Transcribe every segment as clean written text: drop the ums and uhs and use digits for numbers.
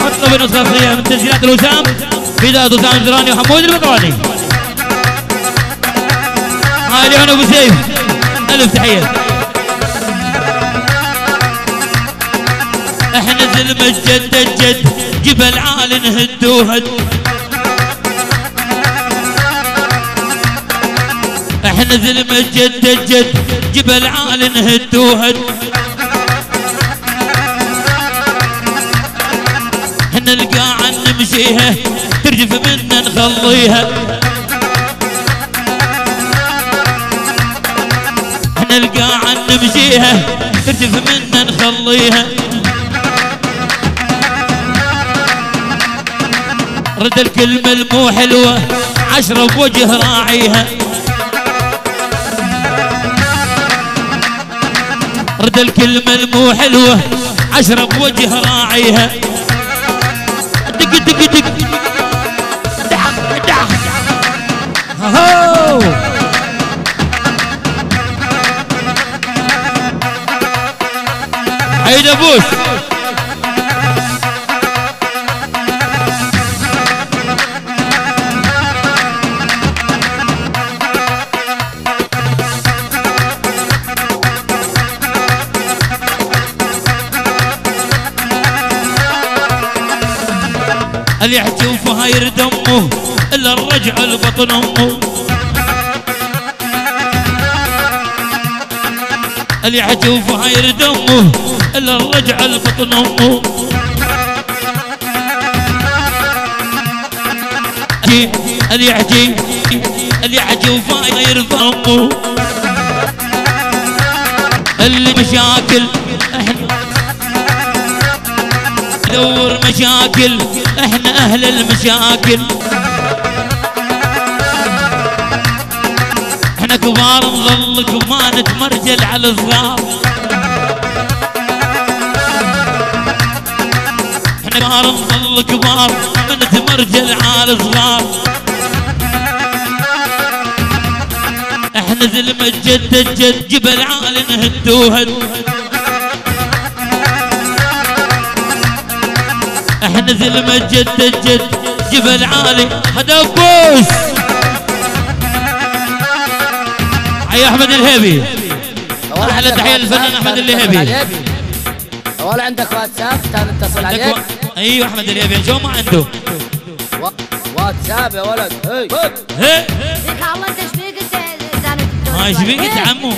اطلب نسخه اصليه من تسجيلات الوسام في ذات وسام الزراني وحمود البطراني. هاي ليون ابو سيف الف تحيه. احنا زلمه الجد الجد جبل عالي نهد وهد. احنا زلمه الجد الجد جبل عالي نهد وهد. احنا القاعة نمشيها ترجف منا نخليها. احنا القاعة نمشيها ترجف منا نخليها. رد الكلمة المو حلوة 10 بوجه راعيها. رد الكلمة المو حلوة 10 بوجه راعيها. دق دق دق دح دح هو عيد ابوش. اللي يحجوفها يردمه الا الرجع البطن امه. اللي يحجوفها يردمه الا الرجع البطن امه. اللي يحجوفها يردمه اللي مشاكل دور مشاكل. احنا اهل المشاكل. احنا كبار نظل ما نتمرجل على الصغار. احنا كبار نظل كبار ما نتمرجل على الصغار. احنا زلمة الجد الجد جبل عالي نهد وهد. احنا زلمة الجد الجد جبل عالي هذا بوس. حي احمد الهيبي. احلى تحيه للفنان احمد الهيبي. ولا عندك واتساب نتصل عليك؟ ايوه احمد الهيبي شو ما عنده واتساب يا ولد. هي الله انت ايش فيك ما ايش فيك انت عمو.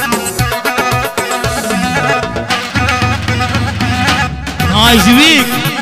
ايش بيك؟